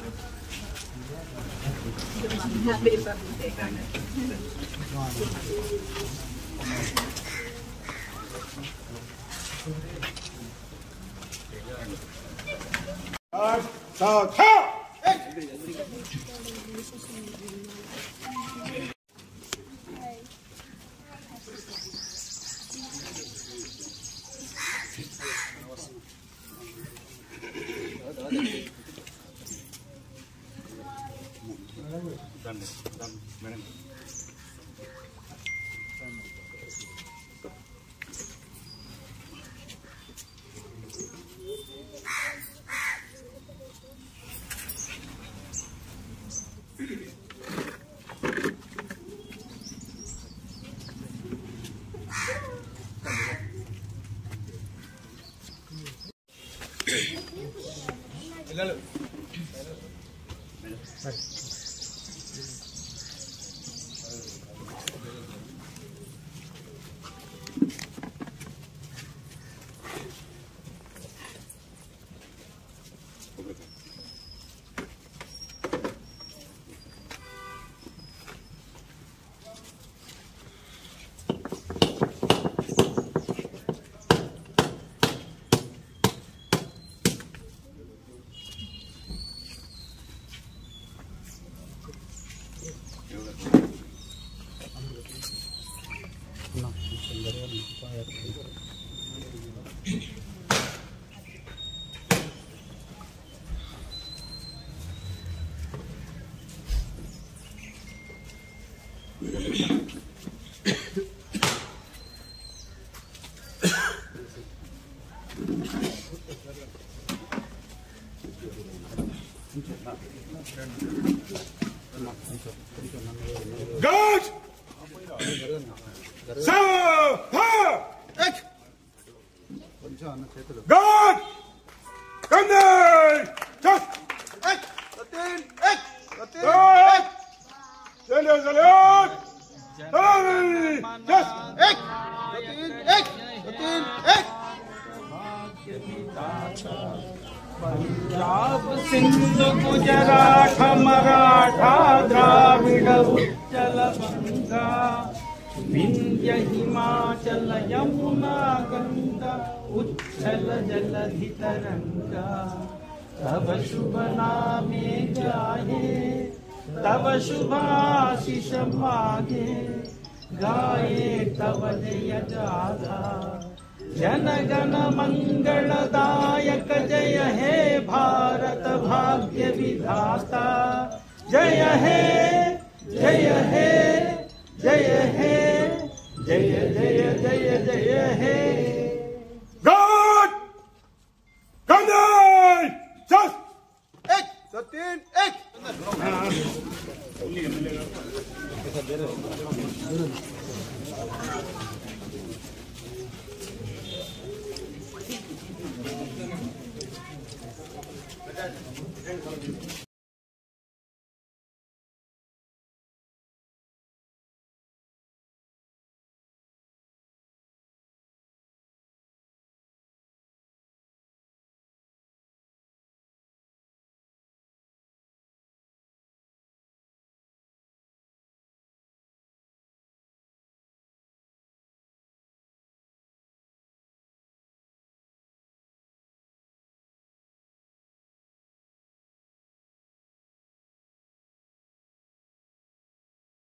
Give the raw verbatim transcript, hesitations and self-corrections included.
Guard! Sir! Ek! Guard! Kandai! Just! Ek! Latin! Ek! Latin! Ek! Salute! Salute! Salute! Just! Ek! Latin! Ek! Latin! Ek! Punjab Sindh Gujarat Maratha Dravida उच्चल बंगा विंध्य हिमाचल यमुना गंगा उच्छल जलधि तरंगा तब शुभ नामे गाये तब शुभाशीष मागे गाये तब जय गाथा जनगण मंगलदायक जय हे भारत भाग्य विधाता जय हे जय हे जय हे जय जय जय जय हे Guard! Kandai! Just! Ek! Latin! Ek!